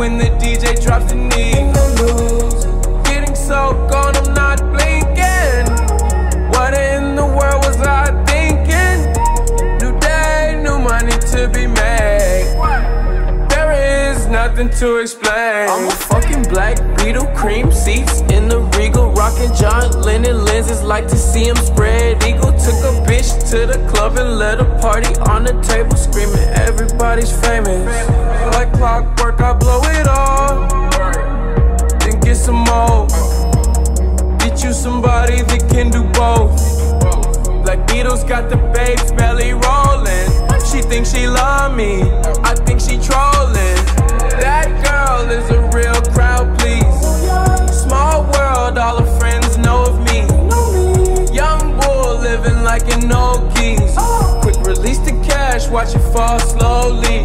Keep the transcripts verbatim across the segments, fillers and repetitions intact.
when the D J drops the knee. Getting so gone, I'm not blinking. What in the world was I thinking? New day, new money to be made. There is nothing to explain. I'm a fucking black Beetle, cream seats in the Regal, rockin' John Lennon lenses, like to see him spread eagle. Took a bitch to the club and let a party on the table, screaming everybody's famous. Like clockwork, I blow it all, then get some more. Get you somebody that can do both. Black Beatles got the babes belly rolling. She thinks she love me, I think she trolling. That girl is a real crowd, please. Small world, all her friends know of me. Young bull living like an old keys. Quick release the cash, watch it fall slowly.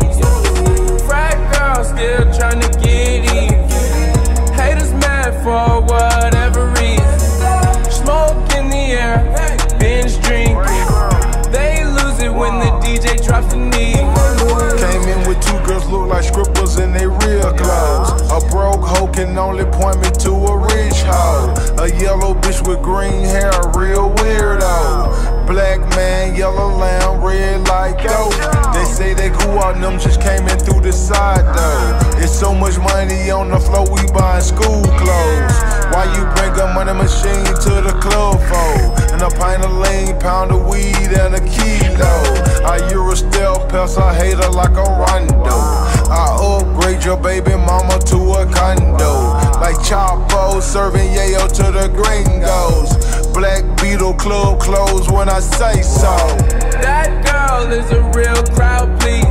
Frat girl still trying to get even. Haters mad for whatever reason. Smoke in the air, binge drinking. They lose it when the D J drops the knee. Came in with two girls look like strippers in they real clothes. A broke hoe can only point me to a rich hoe. A yellow bitch with green hair, a real weirdo. Black man, yellow lamb, red like dope. They say they grew out, them just came in through the side though. It's so much money on the floor, we buying school clothes. Why you bring a money machine to the club for? And a pint of lean, pound of weed, and a kilo. I Eurostel pest, I hate her like a rondo. I upgrade your baby mama to a condo. Like Chapo, serving yayo to the gringos. Black Beetle club closed when I say so. That girl is a real crowd, please.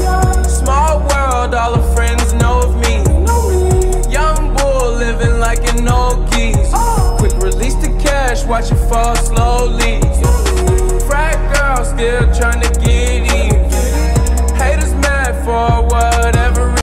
Small world, all her friends know of me. Young bull living like an old keys. Quick release the cash, watch it fall slowly.